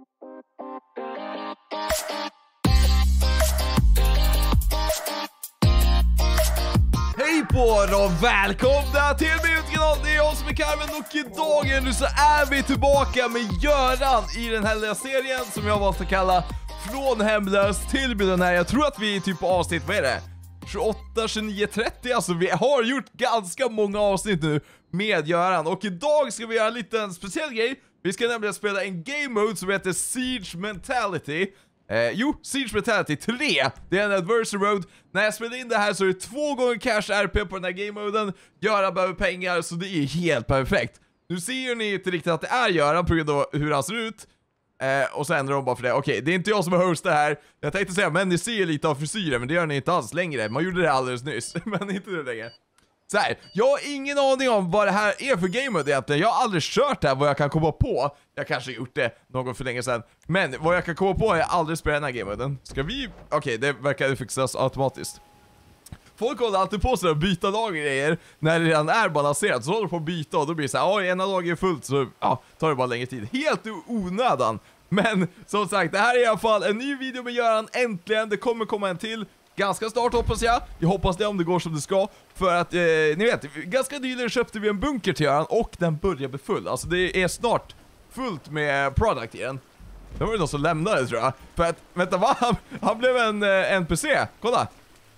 Hej på er och välkomna till min kanal. Det är jag som är Carmen och idag nu så är vi tillbaka med Göran i den här lilla serien som jag valt att kalla Från hemlös till miljonär. Jag tror att vi är typ på avsnitt, vad är det? 28, 29, 30, alltså vi har gjort ganska många avsnitt nu med Göran. Och idag ska vi göra en liten speciell grej. Vi ska nämligen spela en game mode som heter Siege Mentality. Siege Mentality 3. Det är en adversary road. När jag spelar in det här så är det 2 gånger cash RP på den här game moden. Göran behöver pengar, så det är helt perfekt. Nu ser ni inte riktigt att det är Göran på grund av hur han ser ut. Och så ändrar de bara för det. Okej, det är inte jag som har host det här. Jag tänkte säga, men ni ser lite av frisyren, men det gör ni inte alls längre. Man gjorde det alldeles nyss, men inte det längre. Så här, jag har ingen aning om vad det här är för game mode egentligen. Jag har aldrig kört det här, vad jag kan komma på. Jag kanske gjort det någon för länge sedan. Men vad jag kan komma på har jag aldrig spelat den här game moden. Ska vi... Okej, det verkar fixas automatiskt. Folk håller alltid på sig att byta lag och grejer när det redan är balanserat. Så håller de på att byta och då blir det så här, ena laget är fullt så tar det bara längre tid. Helt onödan. Men som sagt, det här är i alla fall en ny video med Göran. Äntligen, det kommer komma en till. Ganska snart hoppas jag. Jag hoppas det om det går som det ska. För att, ni vet, ganska nyligen köpte vi en bunker till Göran och den börjar bli full. Alltså det är snart fullt med product igen. Det var det någon som lämnade, tror jag. För att, vänta, vad? Han blev en NPC. Kolla.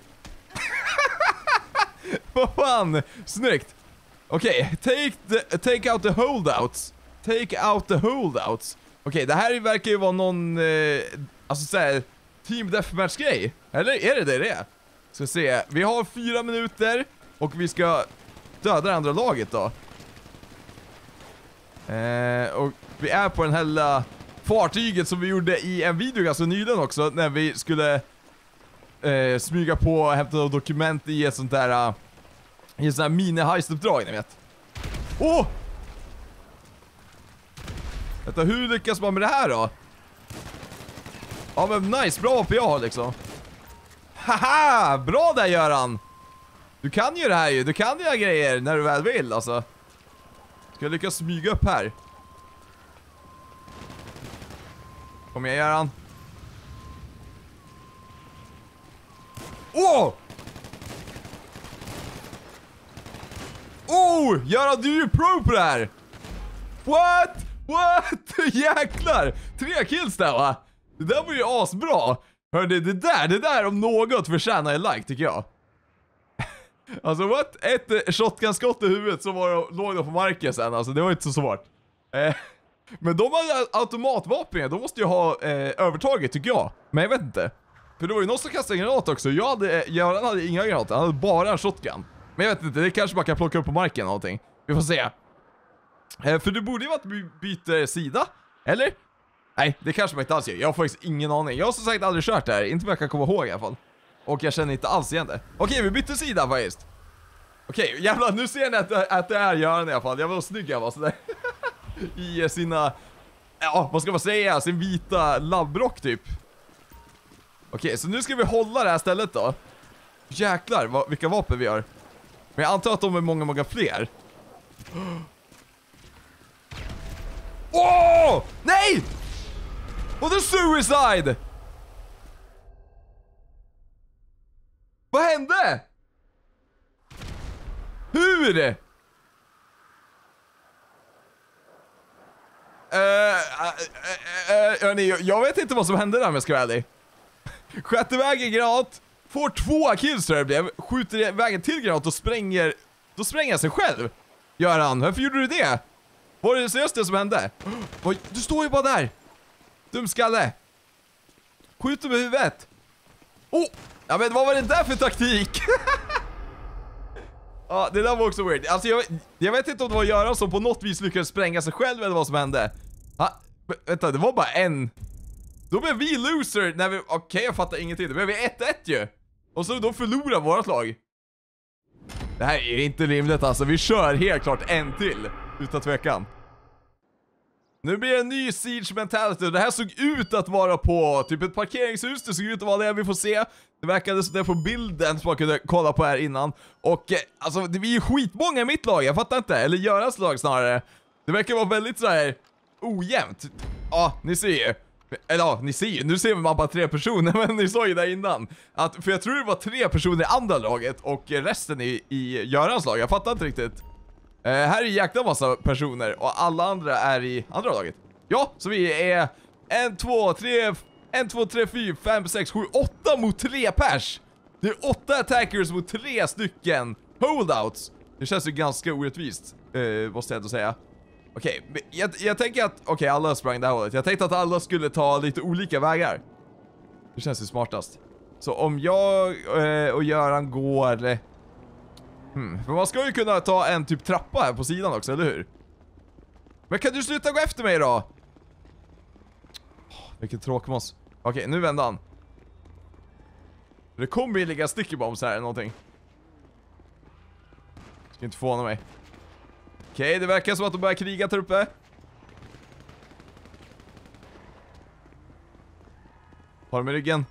Vad fan? Snyggt. Okej, take out the holdouts. Take out the holdouts. Okej, det här verkar ju vara någon alltså såhär Team Deathmatch-grej. Eller är det det? Ska se, vi har 4 minuter och vi ska döda det andra laget då. Och vi är på den här fartyget som vi gjorde i en video ganska nyligen också, när vi skulle smyga på och hämta dokument i ett sånt där i ett sånt här mini-heist-uppdrag, ni vet. Vänta, hur lyckas man med det här då? Ja men nice, bra på jag liksom. Haha, bra där Göran. Du kan ju det här ju, du kan göra grejer när du väl vill alltså. Ska jag lyckas smyga upp här? Kom igen Göran. Göran, du är ju pro på det här. What? Jäklar, 3 kills där va? Det där var ju asbra. Hörde, det där om något förtjänar en like tycker jag. Alltså what? Ett shotgun-skott i huvudet som låg då på marken sen. Alltså det var inte så svårt. Men de hade automatvapen. De måste ju ha övertaget tycker jag. Men jag vet inte. För det var ju någon som kastade en granat också. Göran hade inga granater. Han hade bara en shotgun. Men jag vet inte, det kanske man kan plocka upp på marken eller någonting. Vi får se. För det borde ju vara att vi byter sida. Eller? Nej, det kanske man inte alls gör. Jag har faktiskt ingen aning. Jag har som sagt aldrig kört det här. Inte vad jag kan komma ihåg i alla fall. Och jag känner inte alls igen det. Okej, vi bytte sida faktiskt. Okej, jävlar, nu ser ni att det är Göran i alla fall. Jag var snygg jag var sådär. I sina... Ja, vad ska man säga? Sin vita labbrock typ. Okej, så nu ska vi hålla det här stället då. Jäklar, vilka vapen vi har. Men jag antar att de är många fler. Nej! Och the suicide! Vad hände? Hur? Jag vet inte vad som hände där om jag ska vara ärlig. Skjuter iväg en granat, får 2 kills tror jag det blev. Skjuter iväg en till granat och spränger. Då spränger sig själv. Göran, varför gjorde du det? Var det seriöst det som hände? Du står ju bara där. Dumskalle. Skjut med huvudet. Ja men vad var det där för taktik? Ja, det där var också weird. Alltså jag vet inte om det var Göran som på något vis lyckades spränga sig själv eller vad som hände. Vänta, det var bara en. Då blev vi loser när vi... Okej, jag fattar ingenting. Då blev vi 1-1 ju. Och så då förlorar vårt lag. Det här är inte rimligt alltså. Vi kör helt klart en till. Utan tvekan. Nu blir det en ny Siege Mentality. Det här såg ut att vara på typ ett parkeringshus. Det såg ut att vara det vi får se. Det verkade så där på bilden som man kunde kolla på här innan. Och alltså, vi är ju skitmånga i mitt lag. Jag fattar inte. Eller Görans lag snarare. Det verkar vara väldigt så här ojämnt. Ja, ni ser ju. Eller ja, ni ser ju. Nu ser man bara 3 personer, men ni såg ju där innan. För jag tror det var 3 personer i andra laget och resten i Görans lag. Jag fattar inte riktigt. Här är jäkla massa personer och alla andra är i andra laget. Ja, så vi är 1, 2, 3, 4, 5, 6, 7, 8 mot 3 pers. Det är 8 attackers mot 3 stycken holdouts. Det känns ju ganska orättvist, måste jag ändå säga. Okej, jag tänker att alla sprang det här hållet. Jag tänkte att alla skulle ta lite olika vägar. Det känns ju smartast. Så om jag och Göran går... För man ska ju kunna ta en typ trappa här på sidan också, eller hur? Men kan du sluta gå efter mig då? Vilket tråkmås. Okej, nu vänder han. Det kommer ju ligga sticky bombs här eller någonting. Ska inte förvåna mig. Okej, det verkar som att de börjar kriga där uppe. Har de i ryggen.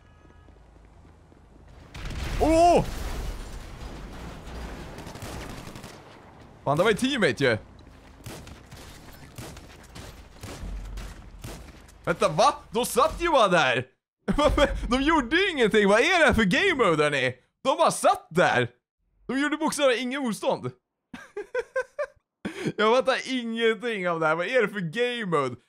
Åh! Fan, det var ju teammate ju. Vänta, va? De satt ju bara där. De gjorde ingenting. Vad är det här för game mode, hörni? De bara satt där. De gjorde bokstavligen ingen motstånd. Jag fattar ingenting av det här. Vad är det för game mode?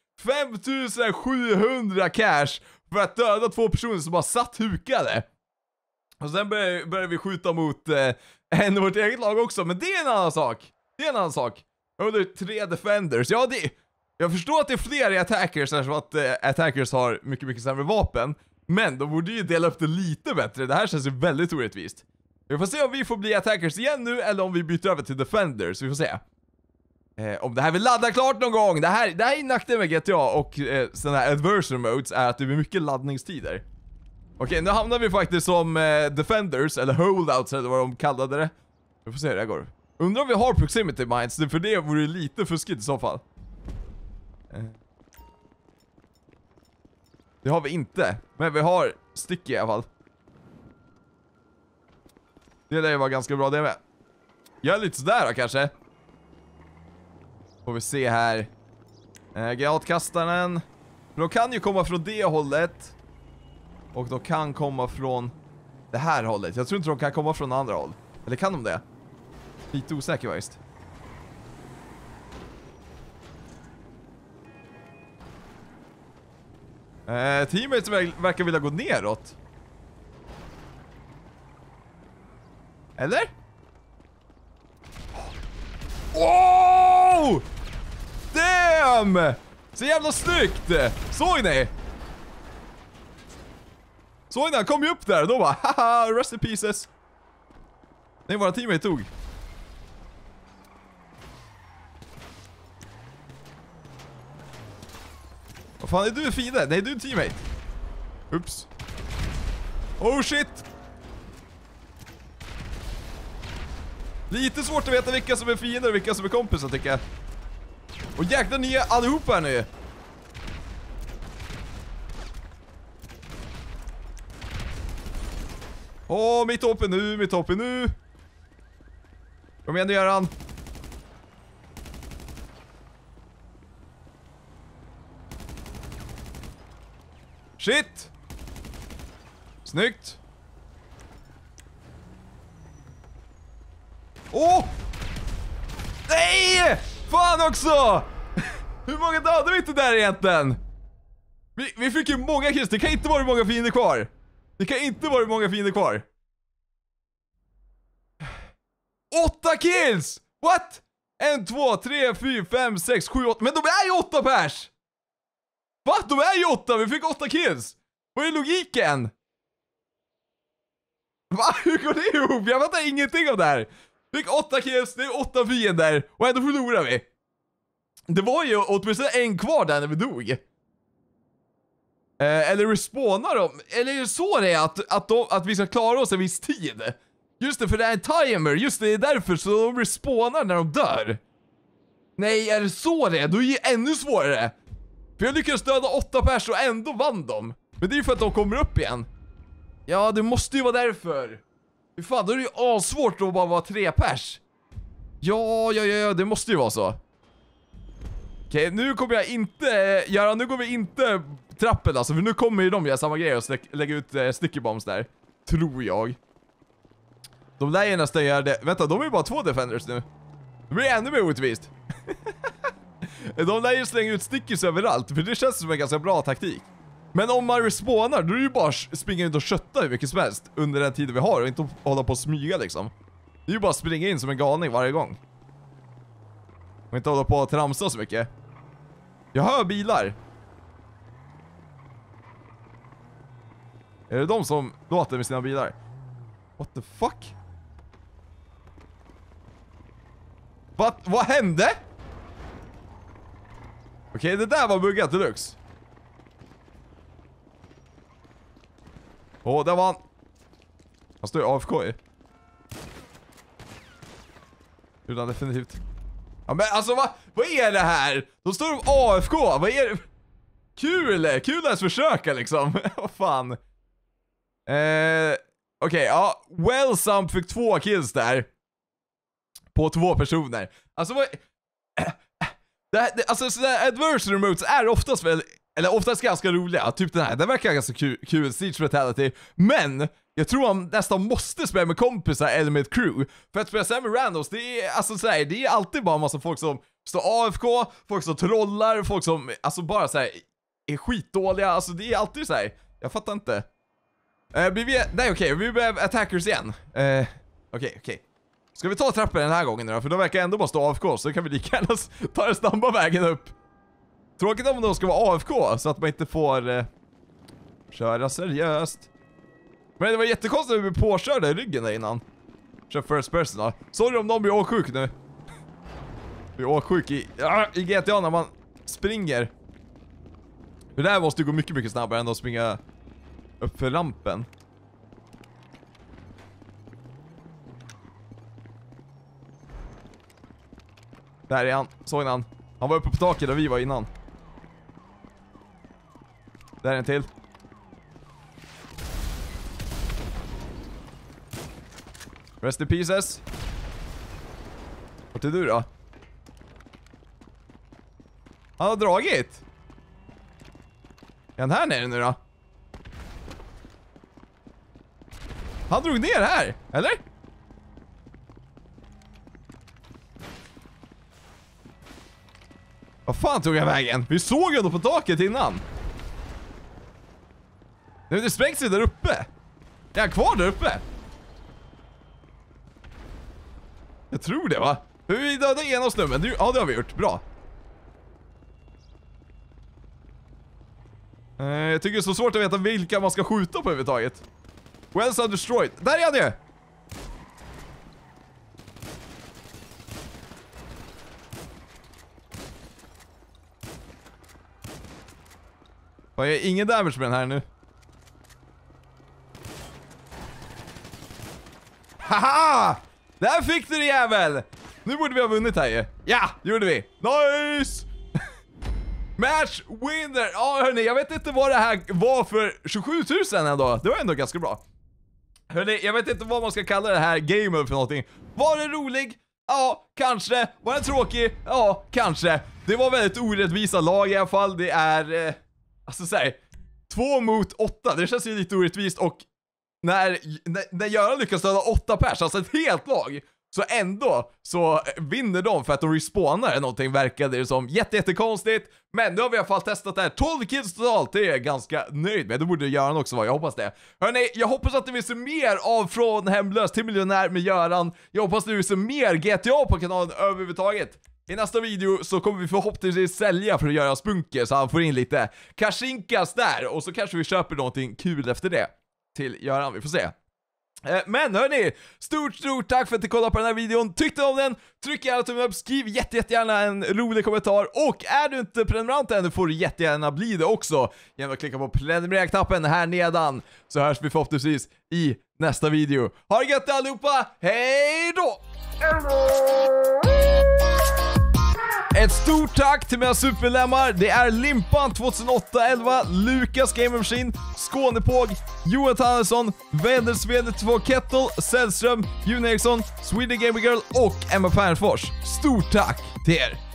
5700 cash för att döda 2 personer som bara satt hukade. Och sen började vi skjuta mot en i vårt eget lag också. Men det är en annan sak. Det är en annan sak. Under 3 defenders. Ja, jag förstår att det är fler i attackers, eftersom att attackers har mycket sämre vapen. Men de borde ju dela upp det lite bättre. Det här känns ju väldigt orättvist. Vi får se om vi får bli attackers igen nu, eller om vi byter över till defenders. Vi får se. Om det här vill ladda klart någon gång. Det här är nackdelen med GTA och sådana här adversary modes är att det blir mycket laddningstider. Okej, nu hamnar vi faktiskt som defenders, eller holdouts eller vad de kallade det. Vi får se hur det här går. Undrar om vi har proximity mines, för det vore lite fuskigt i så fall. Det har vi inte, men vi har sticky i alla fall. Det lär ju vara ganska bra det med. Gör lite sådär då kanske. Får vi se här. Granatkastaren. De kan ju komma från det hållet. Och de kan komma från det här hållet. Jag tror inte de kan komma från andra håll. Eller kan de det? Lite osäker faktiskt. Teammates verkar vilja gå neråt. Eller? Oh! Damn! Så jävla snyggt! Såg ni? Såg ni? Han kom ju upp där och då bara haha, rest in pieces. Nej, våra teammate tog. Vad fan är du fiende? Nej, du är teammate. Oops. Oh shit. Lite svårt att veta vilka som är fiender och vilka som är kompisar, tycker jag. Och jäklar, ni är allihopa här nu. Åh, mitt hopp nu. Kom igen nu, Göran. Shit. Snyggt. Åh! Nej! Fan också! Hur många dödade vi inte där egentligen? Vi fick ju många kills. Det kan inte vara många fiender kvar. Det kan inte vara många fiender kvar. 8 kills! What? 1, 2, 3, 4, 5, 6, 7, 8. Men de är ju 8 pers! Va? De är ju 8. Vi fick 8 kills. Vad är logiken? Va? Hur går det ihop? Jag fattar ingenting av det här. Vi fick 8 kills, det är 8 fiender. Och ändå förlorar vi. Det var ju åtminstone en kvar där när vi dog. Eller respawnar de? Eller är det så det är att vi ska klara oss en viss tid? Just det, för det är en timer. Just det är därför så de respawnar när de dör. Nej, är det så det är? Då är det ännu svårare. För jag lyckades döda 8 pers och ändå vann dem. Men det är ju för att de kommer upp igen. Ja, det måste ju vara därför. Hur fan, då är det ju asvårt att bara vara 3 pers. Ja, det måste ju vara så. Okej, nu kommer jag inte göra, nu går vi inte trappen alltså, för nu kommer ju de göra samma grejer och lägga ut sticky bombs där. Tror jag. De lär ju nästan göra det. Vänta, de är ju bara 2 defenders nu. Det blir ännu mer orättvist. De lär ju slänga ut stickers överallt, för det känns som en ganska bra taktik. Men om man respawnar, då är det ju bara springa in och kötta hur mycket som helst under den tiden vi har och inte hålla på att smyga liksom. Det är ju bara springa in som en galning varje gång. Och inte hålla på att tramsa så mycket. Jag hör bilar. Är det de som låter med sina bilar? What the fuck? Vad hände? Okej, det där var buggat deluxe. Åh, där var han. Han står ju AFK i. Gjorde han definitivt. Ja, men alltså vad är det här? Då står de AFK. Vad är det? Kul att försöka liksom. Vad fan. Okej, ja. Wellsam fick 2 kills där. På 2 personer. Alltså vad... alltså sådär adversary modes är oftast väl... Eller oftast ganska roliga. Typ den här. Den verkar ganska kul. Siege Fatality. Men... Jag tror man nästan måste spela med kompisar eller med ett crew. För att spela med randoms, det är alltså såhär, det är alltid bara en massa folk som står AFK, folk som trollar, folk som alltså bara såhär är skitdåliga. Alltså det är alltid såhär, jag fattar inte. Nej okej, vi behöver attackers igen. Okej. Ska vi ta trappen den här gången då? För då verkar ändå bara stå AFK, så kan vi lika gärna ta den snabba vägen upp. Tråkigt om de ska vara AFK, så att man inte får köra seriöst. Men det var jättekonstigt att vi blev påkörda i ryggen där innan. Kör first person då. Sorry om någon blir åksjuk nu. Vi är åksjuk i GTA när man springer. Det där måste ju gå mycket, mycket snabbare än att springa upp för rampen. Där är han. Såg han. Han var uppe på taket där vi var innan. Där är en till. Rest in pieces. Vart är du då? Han har dragit. Är han här nere nu då? Han drog ner här, eller? Vad fan tog jag vägen? Vi såg ju ändå på taket innan. Det sprängs ju där uppe. Är han kvar där uppe? Jag tror det va? Vi dödade ena snubben. Ja, det har vi gjort. Bra. Jag tycker det är så svårt att veta vilka man ska skjuta på överhuvudtaget. Wells are destroyed. Där är han ju! Jag är ingen damage med den här nu. Haha! Där fick du det jävel! Nu borde vi ha vunnit här ju. Ja, det gjorde vi. Nice! Match winner! Ja hörni, jag vet inte vad det här var för 27 000 ändå. Det var ändå ganska bra. Hörni, jag vet inte vad man ska kalla det här gamen för någonting. Var det rolig? Ja, kanske. Var det tråkig? Ja, kanske. Det var väldigt orättvisa lag i alla fall. Det är... alltså såhär, 2 mot 8. Det känns ju lite orättvist. Och när Göran lyckas döda 8 pers, alltså ett helt lag, så ändå så vinner de för att de respawnar eller någonting, verkade det som jättekonstigt. Men nu har vi i alla fall testat det här. 12 kills totalt, det är jag ganska nöjd med. Det borde Göran också vara, jag hoppas det. Hörrni, jag hoppas att ni vill se mer av Från Hemlös till Miljonär med Göran. Jag hoppas att ni vill se mer GTA på kanalen överhuvudtaget. I nästa video så kommer vi förhoppningsvis sälja för att göra spunker så han får in lite kashinkas där. Och så kanske vi köper någonting kul efter det till Göran, vi får se. Men hörni, stort tack för att ni kollade på den här videon. Tyckte om den, tryck gärna tummen upp, skriv jättegärna en rolig kommentar. Och är du inte prenumerant än, får du jättegärna bli det också genom att klicka på prenumerera-knappen här nedan. Så hörs vi förhoppningsvis i nästa video. Ha det gött allihopa, hej då! Ett stort tack till mina superlämmar. Det är Limpan 2008-11, Lukas Gamer Machine, Skånepåg, Johan Hannesson, Vädersved 2 Kettle, Sällström, June Eriksson, Sweden Gamer Girl och Emma Pernfors. Stort tack till er!